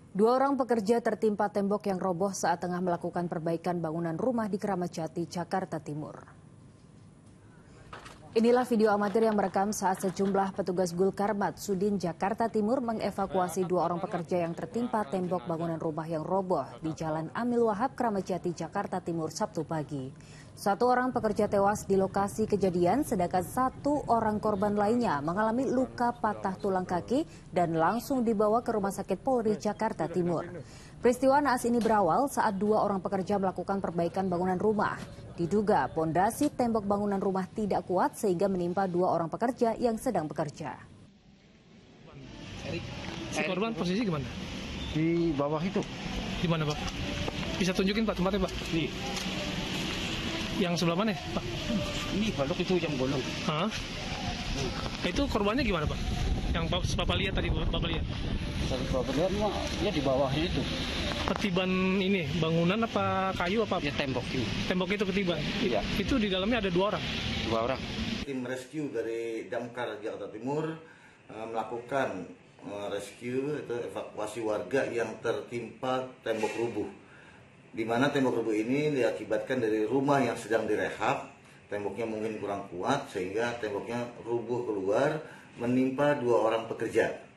Dua orang pekerja tertimpa tembok yang roboh saat tengah melakukan perbaikan bangunan rumah di Keramat Jati, Jakarta Timur. Inilah video amatir yang merekam saat sejumlah petugas Gulkarmat Sudin Jakarta Timur mengevakuasi dua orang pekerja yang tertimpa tembok bangunan rumah yang roboh di Jalan Amil Wahab, Keramat Jati, Jakarta Timur, Sabtu pagi. Satu orang pekerja tewas di lokasi kejadian, sedangkan satu orang korban lainnya mengalami luka patah tulang kaki dan langsung dibawa ke Rumah Sakit Polri Jakarta Timur. Peristiwa naas ini berawal saat dua orang pekerja melakukan perbaikan bangunan rumah. Diduga pondasi tembok bangunan rumah tidak kuat sehingga menimpa dua orang pekerja yang sedang bekerja. Si korban posisi gimana? Di bawah itu. Di mana, Pak? Bisa tunjukin, Pak, tempatnya, Pak? Nih. Yang sebelah mana, Pak? Ini balok itu yang bolong. Hah? Itu korbannya gimana, Pak? Yang Bapak lihat tadi, Bapak lihat? Bapak lihat ya di bawahnya itu. Ketiban ini, bangunan apa kayu apa? Ya tembok ini. Tembok itu ketiban? Iya. Itu di dalamnya ada dua orang? Dua orang. Tim rescue dari Damkar Jakarta Timur melakukan rescue atau evakuasi warga yang tertimpa tembok rubuh. Di mana tembok rubuh ini diakibatkan dari rumah yang sedang direhab, temboknya mungkin kurang kuat sehingga temboknya rubuh keluar menimpa dua orang pekerja.